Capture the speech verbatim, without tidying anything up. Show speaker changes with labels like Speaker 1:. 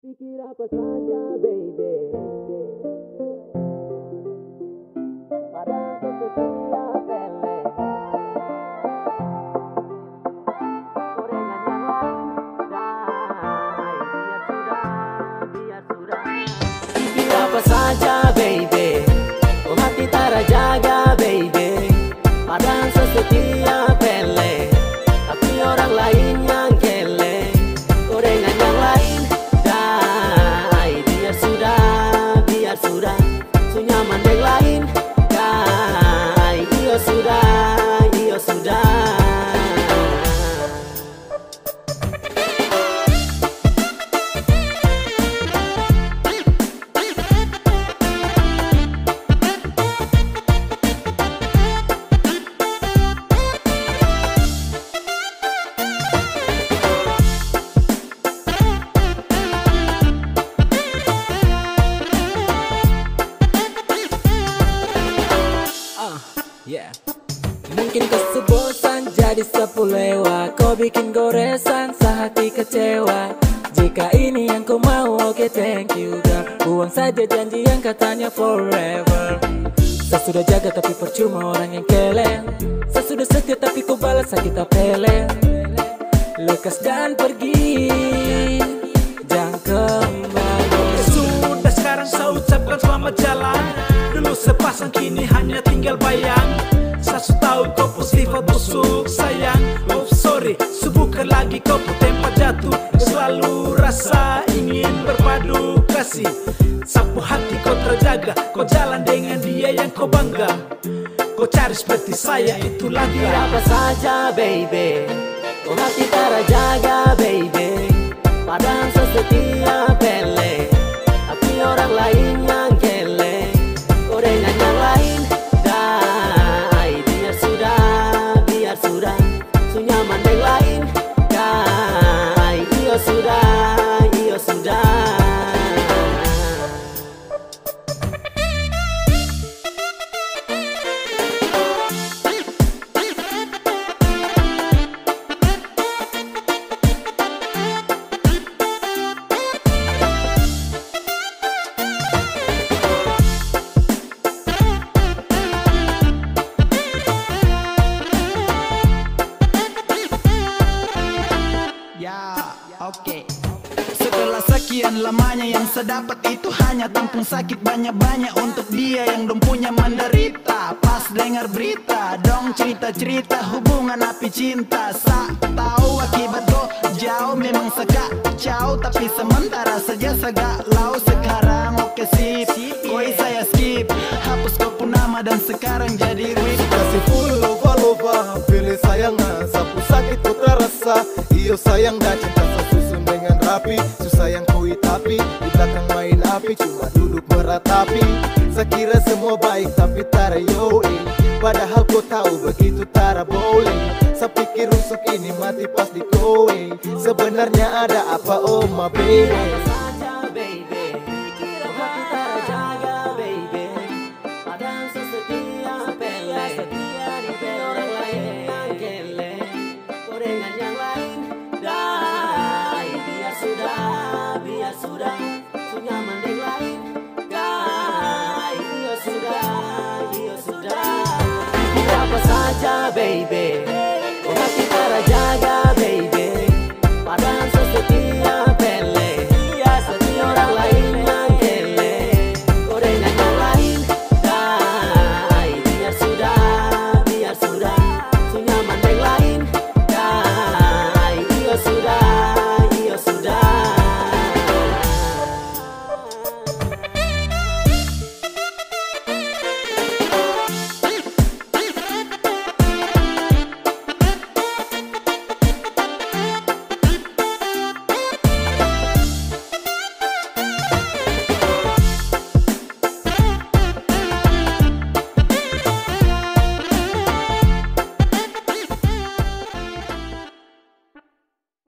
Speaker 1: Pikir apa saja baby, pada setiap pele gorengan yang lain. Dai, biar sudah, biar sudah. Pikir apa saja baby, oh hati tak jaga baby, pada setiap pele, tapi orang lain yang kele. Gorengan yang lain, sudah, su nyaman yang lain, dai, iyo sudah, iyo sudah.
Speaker 2: Yeah. Mungkin kesebosan jadi sapu lewat, kau bikin goresan sehati kecewa. Jika ini yang kau mau, oke okay, thank you girl. Buang saja janji yang katanya forever. Saya sudah jaga tapi percuma orang yang keleng. Saya sudah setia tapi kau balas sakit apele. Lekas dan pergi, jangan kembali.
Speaker 3: Sudah sekarang saya ucapkan selamat jalan. Dulu sepasang kini hanya tinggal bayang. Saya tahu kau positif atau busuk sayang. Oh sorry, bukan lagi kau tempat jatuh. Selalu rasa ingin berpadu kasih. Sapu hati kau terjaga, kau jalan dengan dia yang kau bangga. Kau cari seperti saya, itulah dia.
Speaker 1: Apa saja baby, kau hati terjaga baby, padahal sesetia pele, tapi orang lain yang kele. Gorengan yang lain, dai, biar sudah, biar sudah. Su nyaman yang lain, dai, iyo sudah, iyo sudah.
Speaker 4: Oke, okay. Setelah sekian lamanya yang saya dapat itu hanya tampung sakit banyak-banyak untuk dia yang dong punya menderita. Pas dengar berita, dong cerita-cerita hubungan api cinta. Sa tahu akibat kok jauh memang sekacau, tapi sementara saja segalau. Sekarang oke okay, sip, koi saya skip, hapus kau pun nama dan sekarang jadi rip.
Speaker 5: Kasih full lova-lova, pilih sayangnya, sapu sakit kau terasa. Iyo sayang dah cinta susun dengan rapi. Susah yang kui tapi di belakang main api, cuma duduk meratapi. Saya kira semua baik tapi tara yoi, padahal kau tahu begitu tara boleh. Saya pikir rusuk ini mati pas di kowe. Sebenarnya ada apa oh my baby.
Speaker 1: Apa saja baby, kau hati terjaga baby, padahal sesetia pele, tapi orang lain yang kele. Gorengan yang lain, dai, biar sudah, biar sudah. Su nyaman yang lain, dai, iyo sudah, iyo sudah. Pikir apa saja baby, kau hati terjaga baby, padahal sesetia